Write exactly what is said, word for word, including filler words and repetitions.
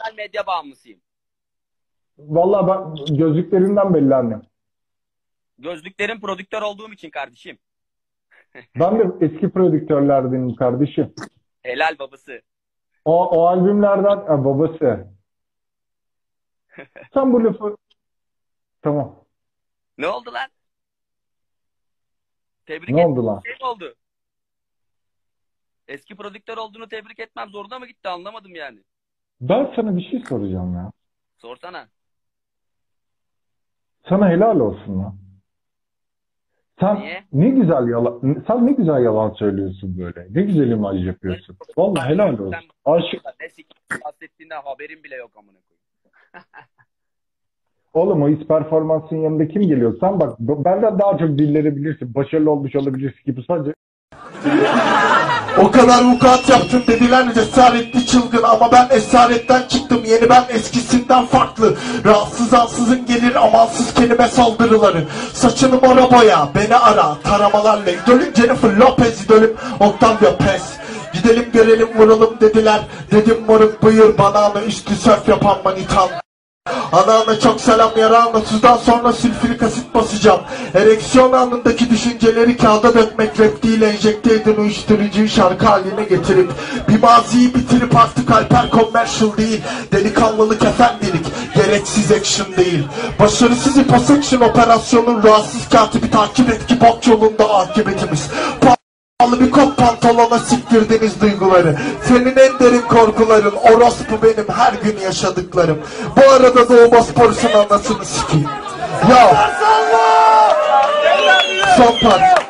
sosyal medya bağımlısıyım. Vallahi ben gözlüklerinden belli annem. Gözlüklerin prodüktör olduğum için kardeşim. Ben de eski prodüktörlerdenim kardeşim. Helal babası. O, o albümlerden ha, babası. Sen bu lafı tamam. Ne oldu lan? Tebrik Ne etmem oldu lan? şey mi oldu? Eski prodüktör olduğunu tebrik etmem zoruna mı gitti anlamadım yani. Ben sana bir şey soracağım ya. Sorsana. Sana helal olsun lan. Sen Niye? ne güzel yalan, sen ne güzel yalan söylüyorsun böyle. Ne güzel imaj yapıyorsun. Vallahi helal olsun. Sen Aşık. ne siktir bahsettiğinden haberin bile yok amına koyayım. Oğlum o his performansın yanında kim geliyor? Sen bak benden daha çok dilleri bilirsin. Başarılı olmuş olabilirsin gibi sadece. O kadar vukuat yaptın dediler cesaretli çılgın ama ben esaretten çıktım yeni ben eskisinden farklı. Rahatsız ansızın gelir amansız kelime saldırıları. Saçını mora boya beni ara taramalarla. İdolüm Jennifer Lopez idolüm Octavia Pes. Gidelim görelim vuralım dediler. Dedim moruk buyur banana üstü sörf yapan manitan. Anağına çok selam yarağına tuzdan sonra sülfürik asit basacağım. Ereksiyon anındaki düşünceleri kağıda dökmek rap değil enjekte edin uyuşturucuyu şarkı haline getirip bir maziyi bitirip artık Alper commercial değil delikanlılık efendilik gereksiz action değil. Başarısız hip action operasyonun rahatsız katibi takip et ki bok yolunda akıbetimiz. Pahalı bir kot pantolona siktirdiniz duyguları. Senin en derin korkuların orospu benim her gün yaşadıklarım. Bu arada Doğu Bosporus'un anasını sikeyim. Ya son part.